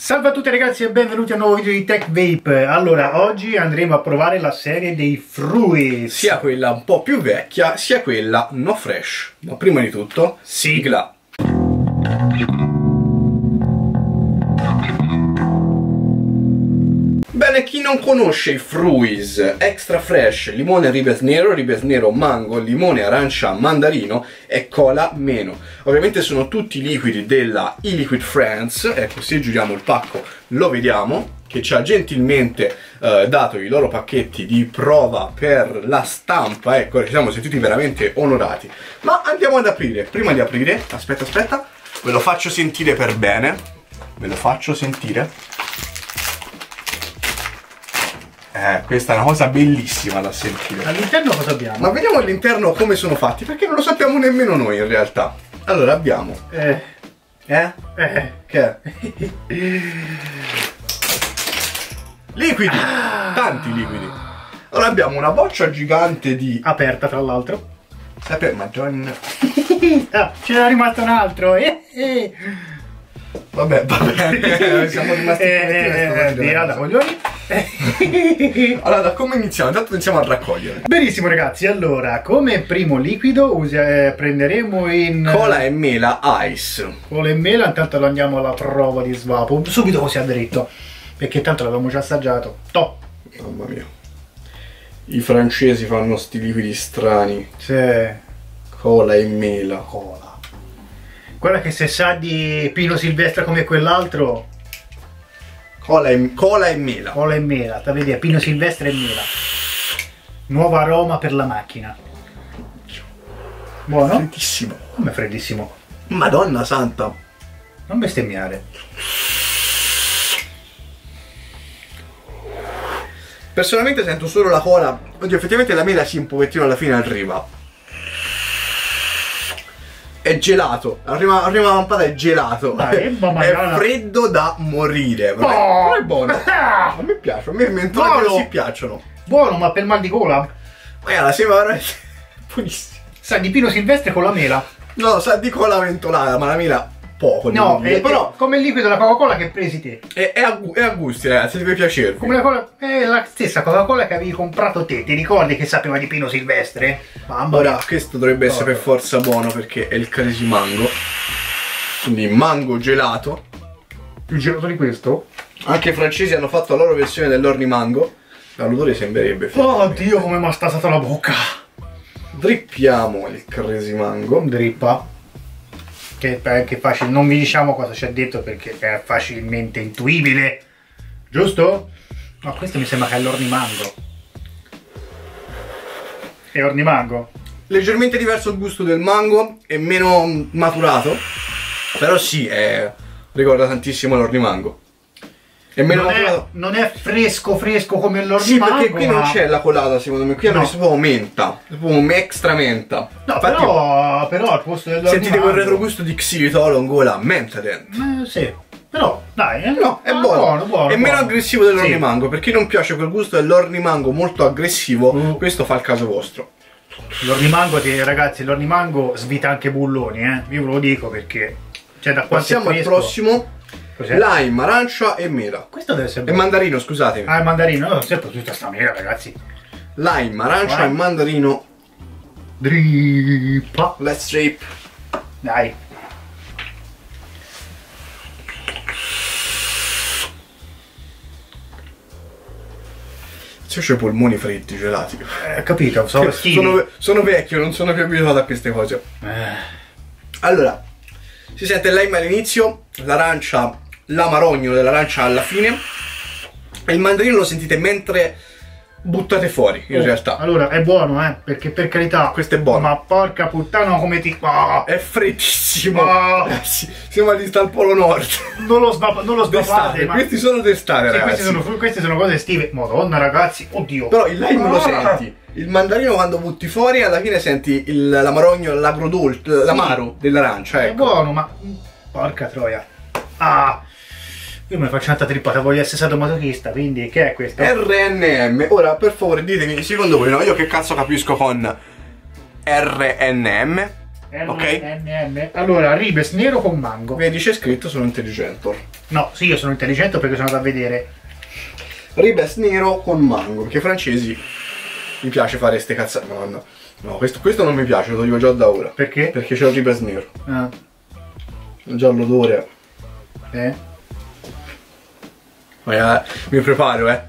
Salve a tutti ragazzi e benvenuti a un nuovo video di Tech Vape. Allora, oggi andremo a provare la serie dei Fruits. Sia quella un po' più vecchia, sia quella no fresh. Ma prima di tutto, sigla. Bene, chi non conosce i Fruits extra fresh, limone ribes nero, mango, limone, arancia, mandarino e cola meno. Ovviamente sono tutti liquidi della eLiquid France. Ecco, se giriamo il pacco lo vediamo, che ci ha gentilmente dato i loro pacchetti di prova per la stampa. Ecco, ci siamo sentiti veramente onorati. Ma andiamo ad aprire. Prima di aprire, aspetta, ve lo faccio sentire per bene. Ve lo faccio sentire. Questa è una cosa bellissima da sentire. All'interno cosa abbiamo? Ma vediamo all'interno come sono fatti, perché non lo sappiamo nemmeno noi in realtà. Allora abbiamo Che? Liquidi, tanti liquidi. Allora abbiamo una boccia gigante di... aperta tra l'altro. Madonna. Ah, ce n'era rimasto un altro. Vabbè, siamo rimasti via da coglioni. Allora, da come iniziamo? Intanto iniziamo a raccogliere. Benissimo ragazzi, allora, come primo liquido prenderemo in... cola e mela ice. Cola e mela, intanto lo andiamo alla prova di svapo. Subito così a dritto, perché tanto l'avevamo già assaggiato. Top! Mamma mia. I francesi fanno sti liquidi strani. Sì. Cola e mela. Cola. Guarda che se sa di Pino Silvestre come quell'altro... Cola e mela. Cola e mela, sta a vedere, Pino Silvestre e mela. Nuovo aroma per la macchina. Buono? Freddissimo. Come freddissimo? Madonna santa. Non bestemmiare. Personalmente sento solo la cola. Oddio, effettivamente la mela sì, un pochettino alla fine arriva. È gelato, la prima lampata è gelato. È freddo da morire. Però è buono. A me piace, a me i mentoli così piacciono. Buono, ma per mal di gola? Ma sembra veramente buonissimo. Sa di Pino Silvestre con la mela. No, sa di cola mentolata, ma la mela poco. No, però come il liquido della Coca-Cola che presi te. È a gusti ragazzi, deve piacervi. Come la cola, è la stessa Coca-Cola che avevi comprato te. Ti ricordi che sapeva di Pino Silvestre? Mamma Ora, mia. questo dovrebbe essere per forza buono perché è il Crazy Mango. Quindi mango gelato. Più gelato di questo? Anche i francesi hanno fatto la loro versione dell'ornimango. L'odore sembrerebbe Oddio, come mi ha stata la bocca. Drippiamo il Crazy Mango. Drippa. Che è facile, non vi diciamo cosa ci ha detto perché è facilmente intuibile. Giusto? No, questo mi sembra che è l'ornimango. È ornimango? Leggermente diverso il gusto del mango, è meno maturato. Però sì, ricorda tantissimo l'ornimango. È meno maturato. Non è fresco come l'ornimango. Sì, perché qui non c'è la colata secondo me, qui hanno messo proprio menta. Proprio extra menta. No, infatti, però al posto dell'ornimango... Sentite quel retrogusto di xilitolo in gola, menta dentro. Sì, però dai, no, è buono. È meno aggressivo dell'ornimango, sì. Per chi non piace quel gusto dell'ornimango molto aggressivo, questo fa il caso vostro. L'ornimango, ragazzi, l'ornimango svita anche bulloni, Io ve lo dico perché... Cioè, da passiamo al prossimo. Lime, arancia e mela. Questo deve essere buono. E mandarino, scusatemi. Ah, il mandarino, no, sempre tutta sta mela, ragazzi. Lime, arancia e mandarino. Drippa. Let's drip. Dai. Se c'ho i polmoni freddi, gelati. Capito, sono vecchio, non sono più abituato a queste cose. Allora, si sente il lime all'inizio, l'arancia, l'amarogno dell'arancia alla fine. E il mandarino lo sentite mentre buttate fuori, in realtà. Allora, è buono, perché per carità... Questo è buono. Ma porca puttana, come ti... È freddissimo. Sembra di sta al Polo Nord. Non lo sbavate, ma... Questi sono d'estate, sì, ragazzi. queste sono cose estive. Madonna, ragazzi, oddio. Però il lime lo senti. Il mandarino quando butti fuori, alla fine senti l'amarogno, l'agrodolce, l'amaro dell'arancia, ecco. È buono, ma... porca troia. Io mi faccio tanta trippata, voglio essere sadomasochista, quindi che è questo? RNM. Ora, per favore, ditemi, secondo voi, no? Io che cazzo capisco con RNM? Ok? Allora, ribes nero con mango. Vedi, c'è scritto, sono intelligente. No, sì, io sono intelligente perché sono andato a vedere. Ribes nero con mango, perché i francesi mi piace fare ste cazzate. No, no, questo non mi piace, lo dico già da ora. Perché? Perché c'è il ribes nero. Ah. Già l'odore. Mi preparo,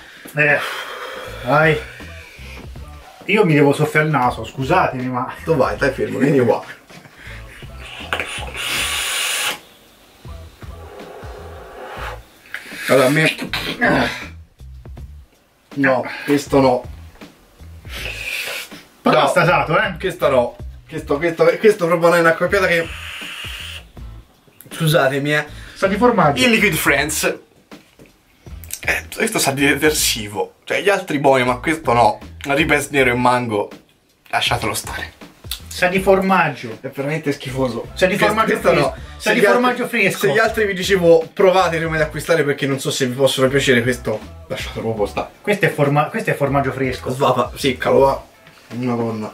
Vai. Io mi devo soffiare il naso, scusatemi, ma... Tu vai, stai fermo, vieni qua. Allora, a me... No, questo no. Però No. sta stato, Questo no. Questo proprio non è una coppiata che... Scusatemi, Sa di formaggio. Il Liquid Friends. Questo sa di detersivo. Cioè, gli altri buoni, ma questo no. Ribes nero e mango. Lasciatelo stare. Sa di formaggio. È veramente schifoso. Sa di formaggio Questo fresco. no. Sa di gli altri- formaggio fresco. Se gli altri vi dicevo provate prima di acquistare perché non so se vi possono piacere, questo lasciatelo proprio stare. Questo è formaggio fresco. Svapa, seccalo va. Madonna.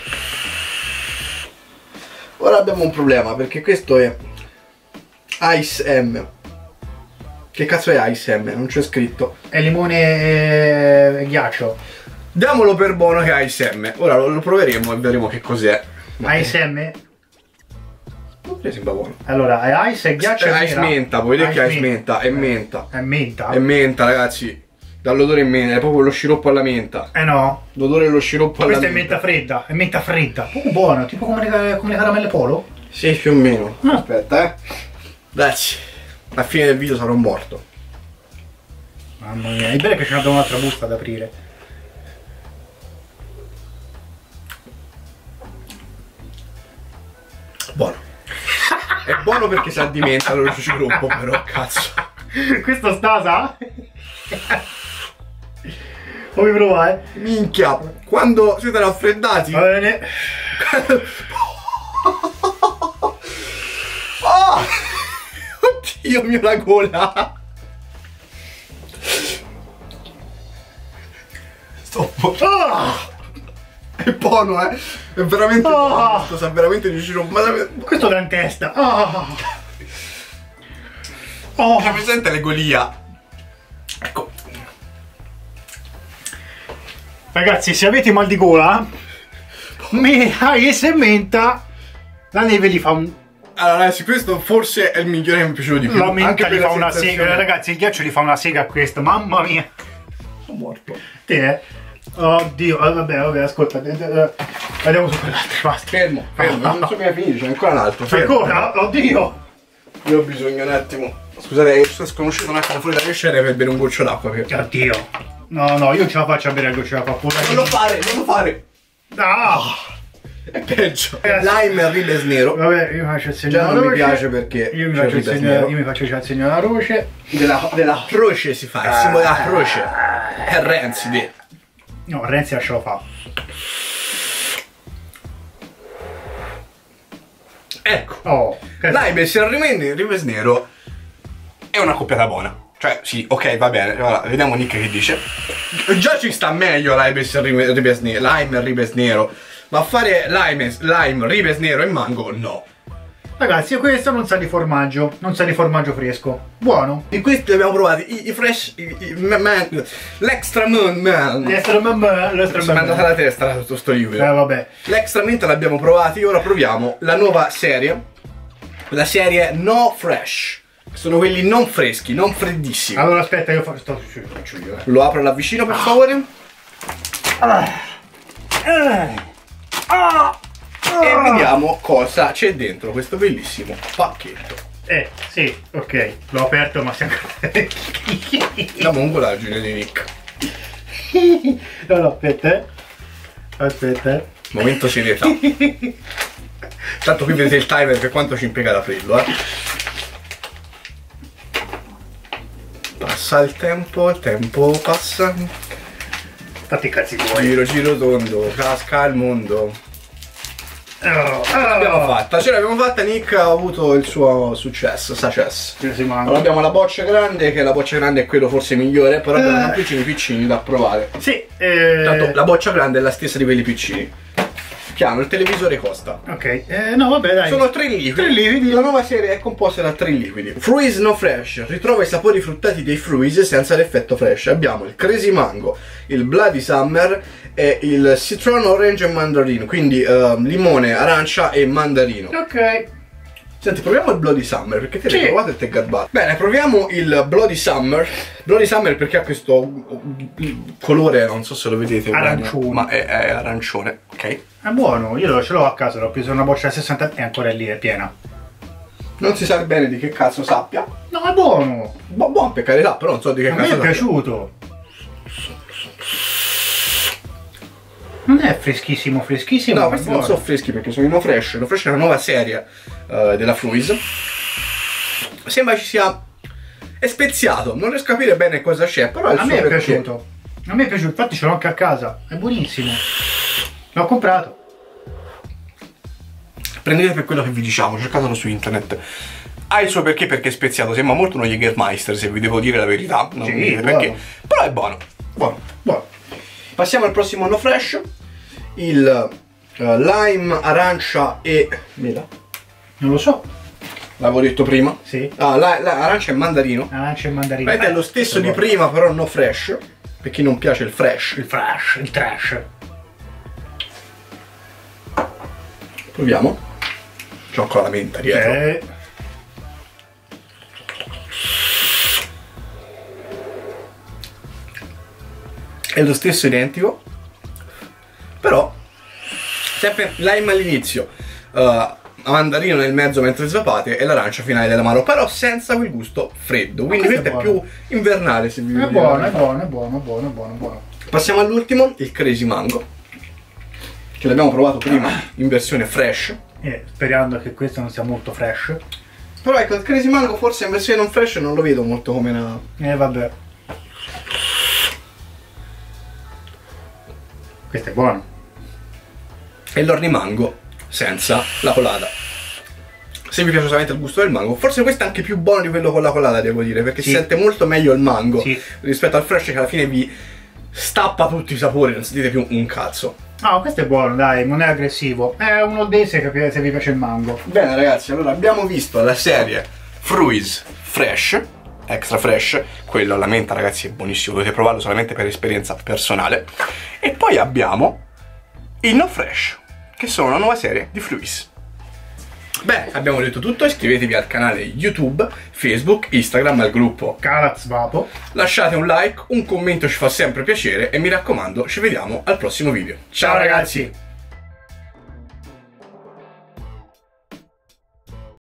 Ora abbiamo un problema perché questo è Ice M. Che cazzo è Ice M? Non c'è scritto. È limone e ghiaccio. Diamolo per buono che è Ice M. Ora lo proveremo e vedremo che cos'è. ASM? Non mi sembra buono. Allora, è ice e ghiaccio e Ice mela. menta, vuoi vedere che è Ice menta? È menta. È menta? È menta, ragazzi. Dall'odore in menta, è proprio lo sciroppo alla menta. No. L'odore dello sciroppo alla Questa è menta. menta fredda. È menta fredda. Buona, tipo come le caramelle Polo. Sì, più o meno. Ah. Aspetta, Dacci. Alla fine del video sarò morto. Mamma mia, è bello che ce n'abbiamo un'altra busta da aprire. Buono. È buono perché sa di menta lo sciroppo, però cazzo. Questo stasa? Vuoi provare? Minchia, quando siete raffreddati. Va bene. Ah! Oddio mio, la gola. Stop. Ah! È buono, È veramente buono. Questo sa veramente di sciroppo. Ma Questo da in testa. Ah! Oh! c'è presente le golia? Ecco. Ragazzi, se avete mal di gola, ice e menta, la neve li fa un... Allora ragazzi, questo forse è il migliore che mi è piaciuto di più. La menta per gli la fa una sensazione. sega. Ragazzi, il ghiaccio gli fa una sega a questo. Mamma mia. Sono morto. Te, Oddio, vabbè, ascolta. Andiamo su quell'altro, basta. Fermo, non so come finire, c'è ancora un altro. Fermo. Ancora? Oddio! Io ho bisogno un attimo. Scusate, sono sconosciuto un attimo fuori dalle scene per bere un goccio d'acqua. Perché... Oddio. No, io non ce la faccio a bere il goccio d'acqua. Non lo fare. Ah! È peggio. Lime e ribes nero. Vabbè, io mi faccio il segno Già della non mi croce. piace perché Io mi c'è faccio il ribes segno, nero. io mi faccio il segno della croce. Della croce si fa, il simbolo della croce. È Renzi, de. No, Renzi lascialo fa. Ecco. Oh, Lime e ribes nero è una coppiata buona. Cioè, sì, ok, va bene. Allora, vediamo Nick che dice. Già ci sta meglio lime e ribes nero. Ma fare lime, ribes nero e mango, no. Ragazzi, questo non sa di formaggio. Non sa di formaggio fresco. Buono. Di questi li abbiamo provati i fresh, l'extra man. L'estro Mi è andata la testa tutto sto liquido. vabbè. L'extra mint l'abbiamo provati, ora proviamo la nuova serie. La serie No Fresh. Sono quelli non freschi, non freddissimi. Allora aspetta, io faccio io. Lo apro là vicino per favore. E vediamo cosa c'è dentro questo bellissimo pacchetto. Sì, ok. L'ho aperto ma siamo... La mongolaggine di Nick. No, aspetta. Aspetta. Momento serietà. Tanto qui vedete il timer per quanto ci impiega ad aprirlo, Passa il tempo passa. Fatti i cazzi tuoi. Giro giro tondo, casca il mondo. Ce l'abbiamo fatta, Nick ha avuto il suo successo, Allora abbiamo la boccia grande, che la boccia grande è quello forse migliore, però abbiamo piccini da provare. Sì, Tanto la boccia grande è la stessa di quelli piccini. piano, il televisore costa. Ok, no vabbè dai. Sono 3 liquidi. 3 liquidi. La nuova serie è composta da 3 liquidi. Fruits No Fresh ritrova i sapori fruttati dei Fruits senza l'effetto fresh. Abbiamo il Crazy Mango, il Bloody Summer e il Citron Orange e Mandarino. Quindi limone, arancia e mandarino. Ok. Senti, proviamo il Bloody Summer, perché te l'hai Sì. provato e ti è garbato. Bene, proviamo il Bloody Summer. Bloody Summer perché ha questo colore, non so se lo vedete Arancione. bene, ma è arancione, ok? È buono, io ce l'ho a casa, l'ho preso una boccia da 60 e ancora lì, è piena. Non si sa bene di che cazzo sappia. No, è buono. Buono per carità, però non so di che A me cazzo è sappia. piaciuto. Non è freschissimo, freschissimo. No, ma questi è non buono. sono freschi perché sono i No Fresh. No Fresh è una nuova serie della Fruits. Sembra ci sia... è speziato, non riesco a capire bene cosa c'è, però è il A suo me è perché. piaciuto. A me è piaciuto, infatti ce l'ho anche a casa. È buonissimo. L'ho comprato. Prendete per quello che vi diciamo, cercatelo su internet. Ha il suo perché è speziato, sembra molto uno Jägermeister, se vi devo dire la verità. Non Sì, mi dite buono. perché. Però è buono. Buono. Buono. Passiamo al prossimo No Fresh. Il lime, arancia e... mela. Non lo so. L'avevo detto prima. Sì. Ah, arancia e mandarino. Arancia e mandarino. Vedete, è lo stesso di prima, però no fresh. Per chi non piace il fresh. Il fresh, il trash. Proviamo. C'ho ancora la menta dietro. È lo stesso identico. Però sempre lime all'inizio, mandarino nel mezzo mentre svapate e l'arancia finale dell'amaro, però senza quel gusto freddo. Quindi questo questo è è più invernale, se vi È voglio buono, dire. è buono, è buono, è buono, è buono, è buono. Passiamo all'ultimo, il Crazy Mango, che l'abbiamo provato prima in versione fresh. Sperando che questo non sia molto fresh. Però ecco, il Crazy Mango forse in versione non fresh non lo vedo molto come una... Vabbè. Questo è buono. E l'Orni Mango senza la colata. Se vi piace solamente il gusto del mango, forse questo è anche più buono di quello con la colata, devo dire, perché Sì. si sente molto meglio il mango Sì. rispetto al fresh che alla fine vi stappa tutti i sapori, non sentite più un cazzo. No, questo è buono, dai, non è aggressivo. È uno dei se vi piace il mango. Bene ragazzi, allora abbiamo visto la serie Fruits Fresh, Extra Fresh, quello alla menta ragazzi è buonissimo, dovete provarlo solamente per esperienza personale. E poi abbiamo il No Fresh, che sono una nuova serie di Fruits. Beh, abbiamo detto tutto, iscrivetevi al canale YouTube, Facebook, Instagram, al gruppo Calaz Vapo. Lasciate un like, un commento ci fa sempre piacere e mi raccomando, ci vediamo al prossimo video. Ciao ragazzi.